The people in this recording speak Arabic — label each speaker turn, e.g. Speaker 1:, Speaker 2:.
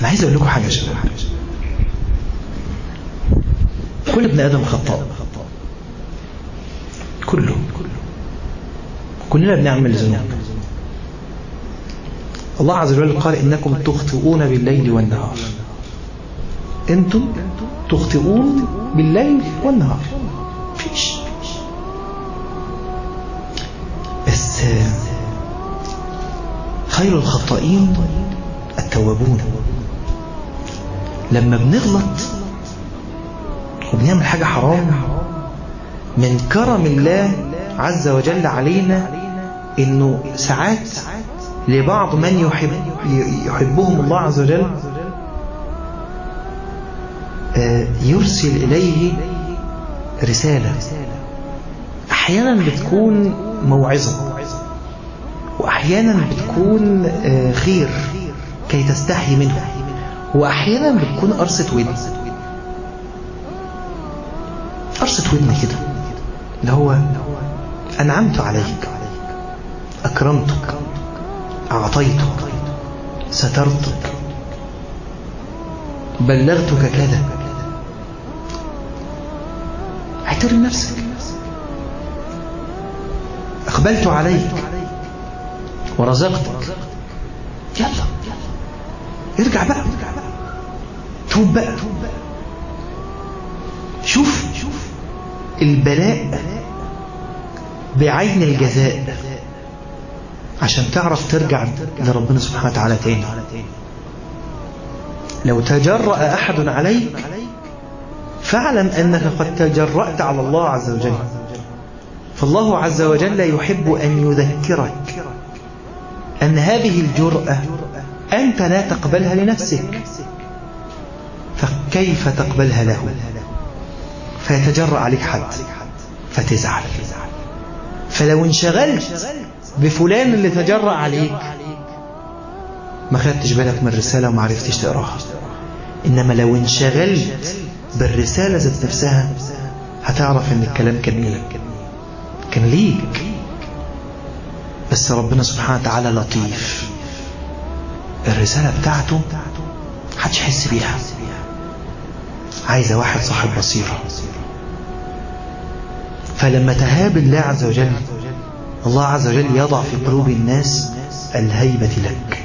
Speaker 1: أنا عايز أقول لكم حاجة يا شباب، كل ابن آدم خطاء، كلنا بنعمل ذنوب. الله عز وجل قال إنكم تخطئون بالليل والنهار، أنتم تخطئون بالليل والنهار، فيش. بس خير الخطائين التوابون. لما بنغلط وبنعمل حاجة حرام، من كرم الله عز وجل علينا إنه ساعات لبعض من يحبهم الله عز وجل يرسل إليه رسالة، أحيانا بتكون موعظة، وأحيانا بتكون خير كي تستحي منه، وأحيانا بتكون قرصة ودن، قرصة ودن كده، اللي هو أنعمت عليك، أكرمتك، أعطيتك، سترتك، بلغتك كذا. احترم نفسك. أقبلت عليك ورزقتك، يلا ارجع بقى، توب بقى. شوف البلاء بعين الجزاء عشان تعرف ترجع لربنا سبحانه وتعالى تاني. لو تجرأ أحد عليك فاعلم أنك قد تجرأت على الله عز وجل، فالله عز وجل يحب أن يذكرك أن هذه الجرأة أنت لا تقبلها لنفسك، فكيف تقبلها له؟ فيتجرأ عليك حد فتزعل. فلو انشغلت بفلان اللي تجرأ عليك ما خدتش بالك من الرسالة وما عرفتش تقراها. إنما لو انشغلت بالرسالة ذات نفسها هتعرف ان الكلام كان ليك. بس ربنا سبحانه وتعالى لطيف، الرسالة بتاعته محدش يحس بيها، عايزة واحد صاحب بصيرة. فلما تهاب الله عز وجل، الله عز وجل يضع في قلوب الناس الهيبة لك،